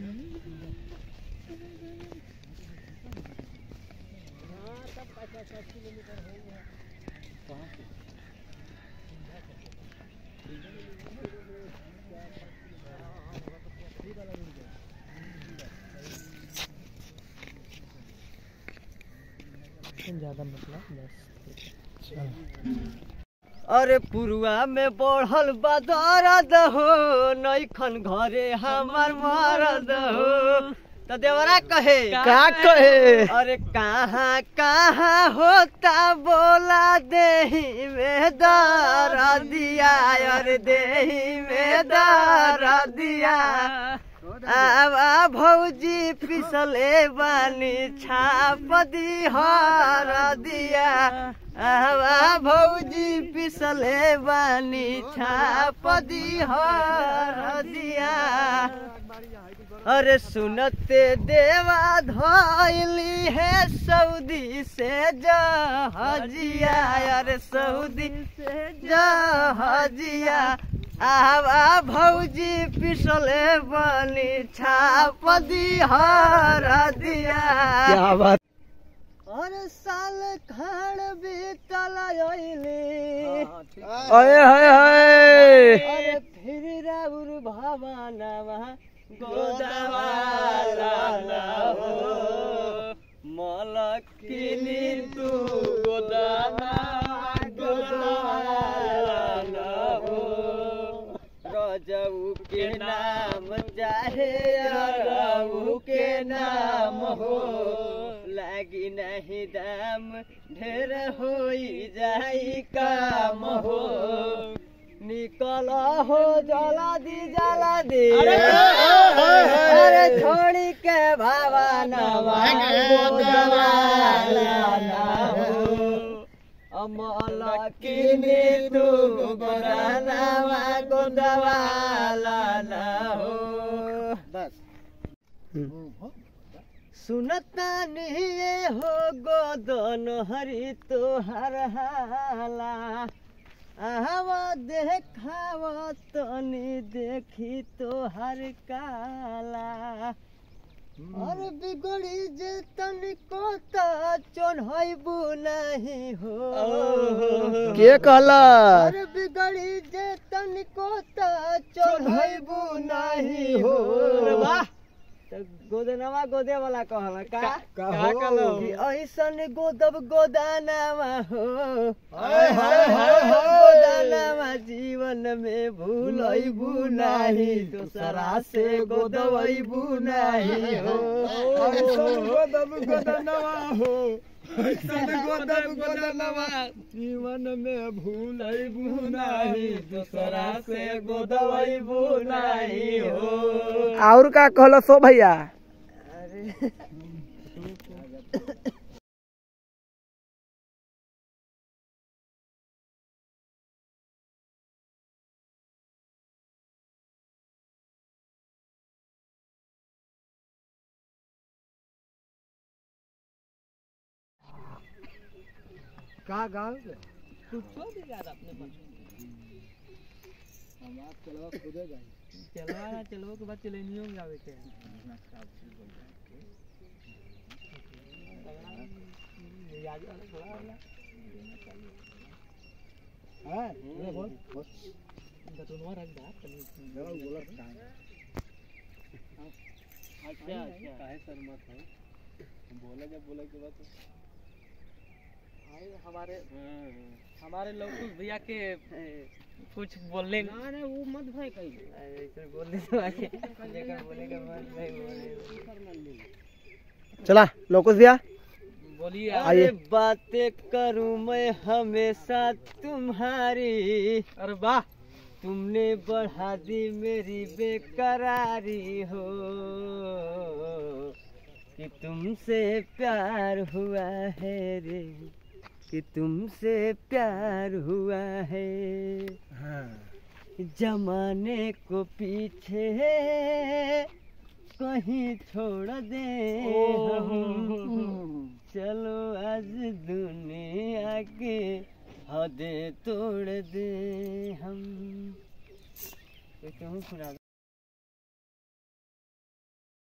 तब 50 किलोमीटर हो गया। कहाँ से? ज्यादा मतलब बस। अरे पुरुआ में बढ़ल बदरद हो नैखन घरे हमार मरद हो तो देवरा कहे का कहे अरे कहाँ कहाँ होता बोला देही में दरदिया अरे देही में दरदिया आवा भौजी फिसले बानी छाप दी हर दिया आवा भौजी फिसले बानी छाप दी हर दिया अरे सुनते देवा धैली है सऊदी से जहाजिया अरे सऊदी से जहाजिया आवा भौजी पिसले बनी छाप दी हर दिया क्या बात हर साल खान बीतल अरे हाय हाय अरे फिर राउर भवानवा गोदवाला ना हो मलकिनी तू गोदाना गोदवाला ना हो रजऊ के नाम चाहे अरऊ के नाम हो लागी नहीं दाम ढेर होई जाई काम हो निकल हो जला दी अरे छोड़ी के भावनवा गोदवाला ना हो अमल किनी तू गोदानवा गोदवाला ना हो बस सुनता नहीं हो गोदन हरि तोहर हाला आवा देखाव तनी देखी तोहर काला और बिगड़ी जे तनिको त चढ़ैबू नहीं हो के कहला और बिगड़ी जे तनिको त चढ़ैबू नहीं हो वाह गोदनवा गोदे वाला कहला का कहलो कि ऐसन गोदब गोदानवा हो हाय हाय हाय गोदानवा जीवन में भूलैबू नहीं दूसरा से गोदवैबू नहीं हो ऐसन गोदब गोदनवा हो ऐसन गोदब गोदनवा जीवन में भूलैबू नहीं दूसरा से गोदवैबू नहीं हो और का कहलो सो भैया अरे का गाँव कुछ भी यार अपने पास हम आप चलवा खुदे जाए चलवा के बाद चलेनियो में जावे के याद वाला थोड़ा वाला हां बोल दतुनवा रख दा जरा बोला टाइम अच्छा काहे शर्मा था बोला जब बोला के बाद हमारे लोकुस भैया के कुछ बोलने ना वो मत भाई कहीं ऐसे बोल दे तो आके लेकर बोलेगा मत भाई बोले चला लोकुस भैया बोलिए अरे बातें करूं मैं हमेशा तुम्हारी अरे वाह तुमने बढ़ा दी मेरी बेकरारी हो कि तुमसे प्यार हुआ है रे कि तुमसे प्यार हुआ है हाँ। जमाने को पीछे कहीं छोड़ दे हम चलो आज दुनिया के हदें तोड़ दे हम सुना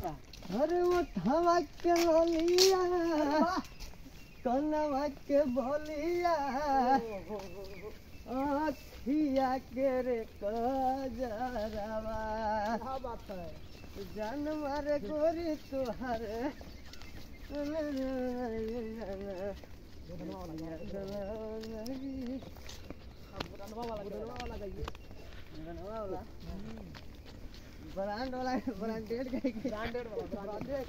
अरे वो हवा के लोलिया कनवा के बोलिया अखिया के रे कजरवा क्या बात है जान मारे गोरी तुहार ब्रांड वाला ब्रांडेड ब्रांडेड वाला ब्रांडेड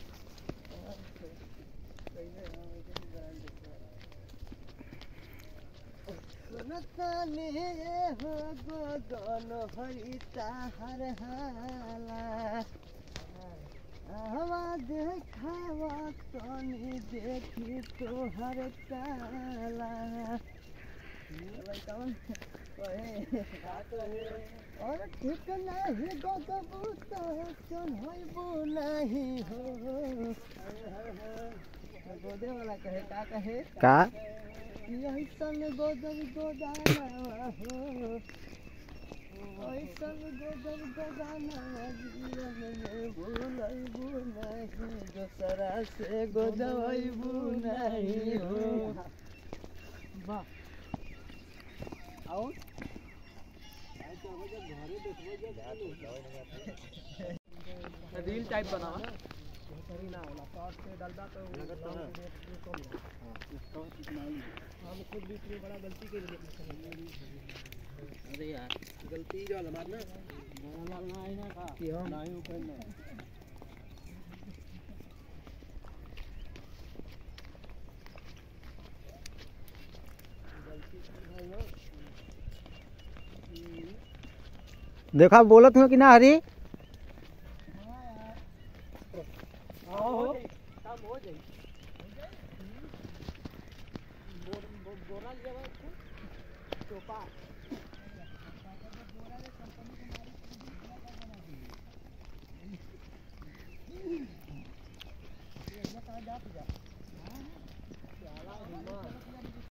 सुनतने हो गगन हरिता हर हाला हवा देखावा तनी देखी तोहर काला और ठीक नहीं गगबूता चन्हबू नहीं हो गोदे वाला कहे का यही सन गोदर गोदाना हो ऐसन गोदर गोदाना जीवन में भूलबू नहीं दूसरा से गोदबू नहीं हो वाह आओ रील टाइप बनावा ना होला शॉर्ट से डालदा तो हम खुद भी इतनी बड़ा गलती के लिए अरे यार गलती जो हमार ना ना है ना का कि हम नहीं ऊपर ना देखा बोलत हो कि ना हरी काम हो जाए बोरा लिया चोपा